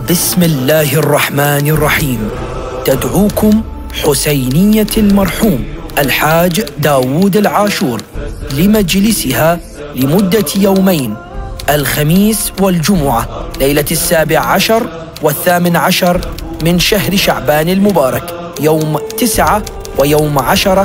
بسم الله الرحمن الرحيم. تدعوكم حسينية المرحوم الحاج داود العاشور لمجلسها لمدة يومين، الخميس والجمعة، ليلة 17 و18 من شهر شعبان المبارك، يوم 9 ويوم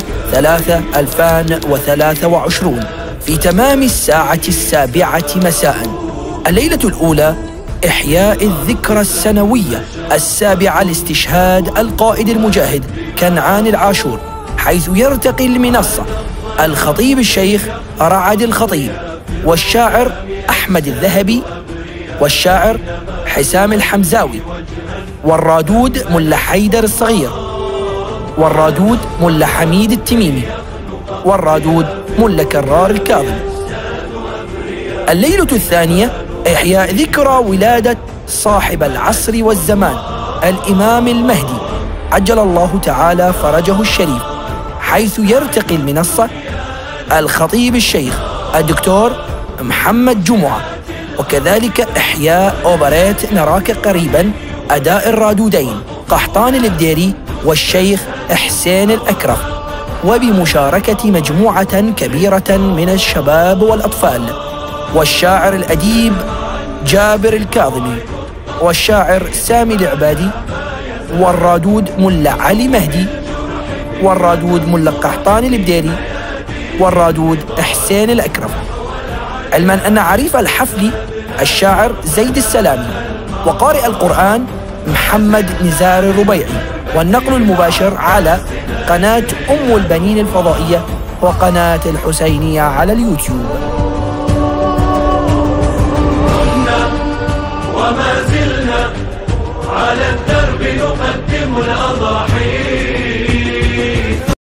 10/3/2023 في تمام الساعة 7 مساء. الليلة الأولى إحياء الذكرى السنوية 7 لاستشهاد القائد المجاهد كنعان العاشور، حيث يرتقي المنصة الخطيب الشيخ رعد الخطيب، والشاعر أحمد الذهبي، والشاعر حسام الحمزاوي، والرادود ملا حيدر الصغير، والرادود ملا حميد التميمي، والرادود ملا كرار الكاظم. الليلة الثانية إحياء ذكرى ولادة صاحب العصر والزمان الإمام المهدي عجل الله تعالى فرجه الشريف، حيث يرتقي المنصة الخطيب الشيخ الدكتور محمد جمعة، وكذلك إحياء أوبريت نراك قريبا أداء الرادودين قحطان البديري والشيخ حسين الأكرم، وبمشاركة مجموعة كبيرة من الشباب والأطفال، والشاعر الأديب جابر الكاظمي، والشاعر سامي العبادي، والرادود ملا علي مهدي، والرادود ملا قحطان البديري، والرادود حسين الأكرم. علما أن عريف الحفل الشاعر زيد السلامي، وقارئ القرآن محمد نزار الربيعي، والنقل المباشر على قناة أم البنين الفضائية وقناة الحسينية على اليوتيوب. وما زلنا على الدرب نقدم الأضاحي.